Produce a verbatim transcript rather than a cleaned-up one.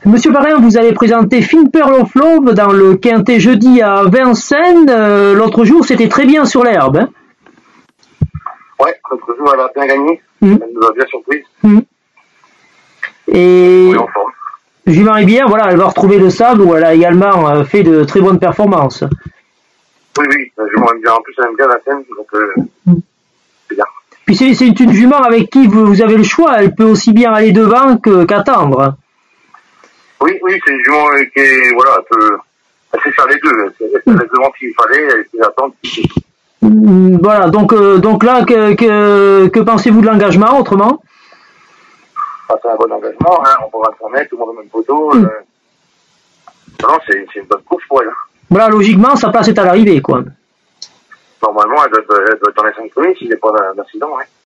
Monsieur Parrain, vous avez présenté Fine Pearl of Love dans le Quintet jeudi à Vincennes. Euh, L'autre jour, c'était très bien sur l'herbe. Hein. Ouais, l'autre jour, elle a bien gagné. Mmh. Elle nous a bien surprise. Mmh. Et oui, en forme. Jument Ribière, voilà, elle va retrouver le sable où elle a également fait de très bonnes performances. Oui, oui, Jument Ribière. En plus, elle aime bien la scène, donc euh, mmh. c'est bien. Puis c'est une, une jument avec qui vous, vous avez le choix. Elle peut aussi bien aller devant qu'attendre. Oui, oui, c'est une jument qui est, voilà, elle peut, elle sait faire les deux. Elle peut aller devant s'il fallait, elle sait attendre. Voilà, donc, euh, donc là, que, que, que pensez-vous de l'engagement autrement? Ah, c'est un bon engagement, hein, on pourra s'en mettre, tout le monde au même poteau. Mmh. Euh... Non, c'est une bonne course pour elle. Voilà, logiquement, sa place est à l'arrivée, quoi. Normalement, elle doit, elle doit être dans les cinq premiers s'il n'y a pas d'incident, hein.